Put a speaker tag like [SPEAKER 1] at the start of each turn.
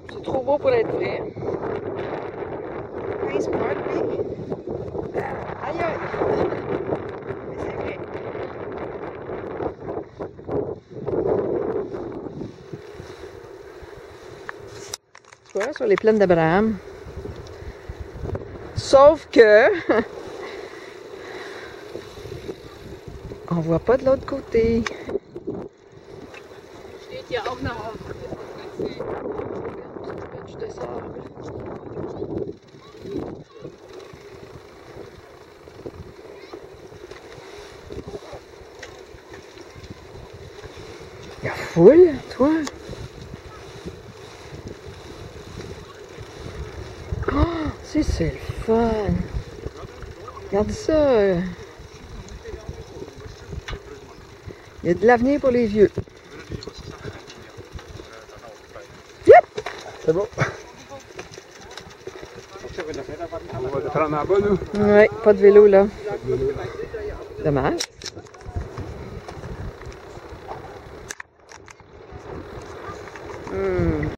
[SPEAKER 1] C'est trop beau pour être vrai.
[SPEAKER 2] Prince Park, oui. Aïe aïe. Mais c'est vrai.
[SPEAKER 1] Tu vois, sur les plaines d'Abraham. Sauf que... on voit pas de l'autre côté.
[SPEAKER 2] Steht ja auch noch auf.
[SPEAKER 1] Il y a foule, toi. Oh, c'est le fun. Regarde ça. Il y a de l'avenir pour les vieux. Yep!
[SPEAKER 3] C'est bon. On va te prendre en bas, nous.
[SPEAKER 1] Ouais, pas de vélo là. Dommage.